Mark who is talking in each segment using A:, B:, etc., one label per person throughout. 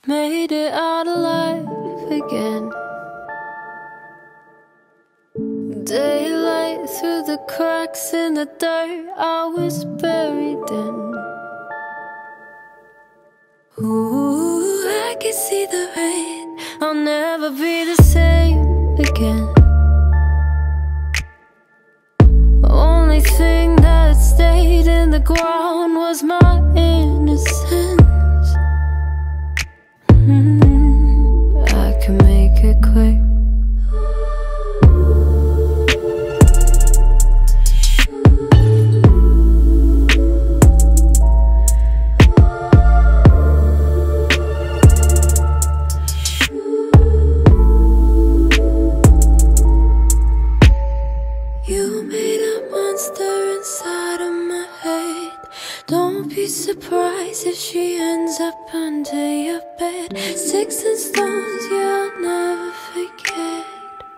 A: made it out alive again. Daylight through the cracks in the dirt I was buried in. Ooh, I can see the rain. I'll never be the same again. Only thing that stayed in the ground was my innocence. I can make it quick. You made a monster inside of my head. Don't be surprised if she ends up under your bed. Sticks and stones, yeah, I'll never forget.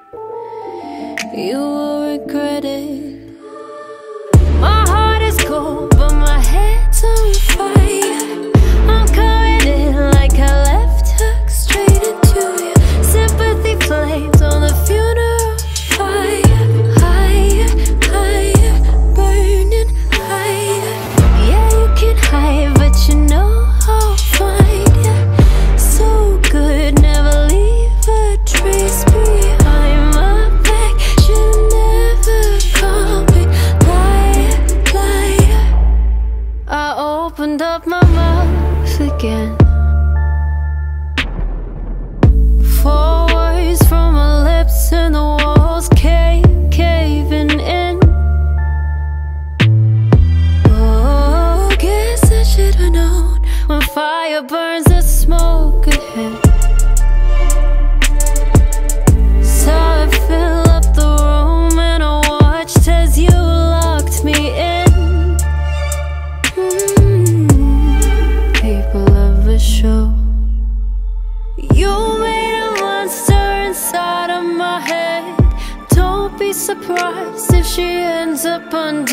A: You will regret it. My heart is cold, but my head's on fire. I'm coming in like I left hook straight into your sympathy flames on the funeral fire. High, but you know I'll find you. So good, never leave a trace behind my back. You never call me liar, liar. I opened up my mouth again. 4 words from my lips and the walls caving in. Should've known when fire burns the smoke ahead. Saw it fill up the room and I watched as you locked me in. People of the show. You made a monster inside of my head. Don't be surprised if she ends up under